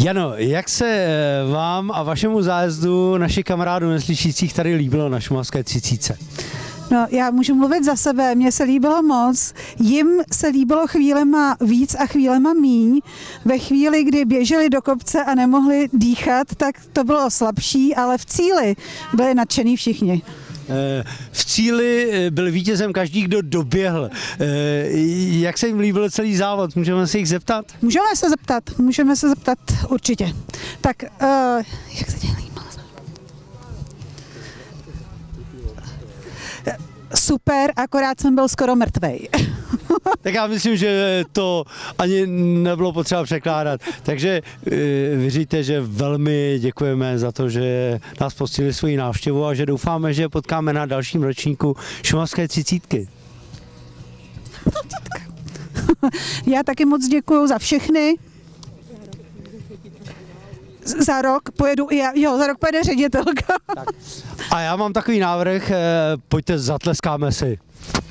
Jano, jak se vám a vašemu zájezdu našich kamarádů neslyšících tady líbilo na šumavské 30? No, já můžu mluvit za sebe, mně se líbilo moc, jim se líbilo chvílema víc a chvílema míň. Ve chvíli, kdy běželi do kopce a nemohli dýchat, tak to bylo slabší, ale v cíli byli nadšený všichni. V cíli byl vítězem každý, kdo doběhl. Jak se jim líbil celý závod? Můžeme se jich zeptat? Můžeme se zeptat určitě. Tak, jak se tě líbilo? Super, akorát jsem byl skoro mrtvej. Tak já myslím, že to ani nebylo potřeba překládat. Takže věříte, že velmi děkujeme za to, že nás poctili svoji návštěvu a že doufáme, že potkáme na dalším ročníku šumavské 30. Já taky moc děkuju za všechny. Za rok pojedu i já, za rok pojede ředitelka. Tak. A já mám takový návrh, pojďte, zatleskáme si.